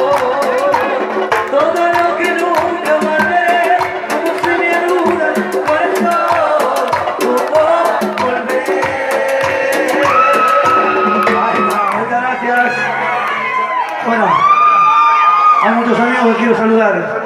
todo lo que nunca guardé, como se me anuda el corazón, como volver. Ay, no, muchas gracias. Bueno, hay muchos amigos que quiero saludar.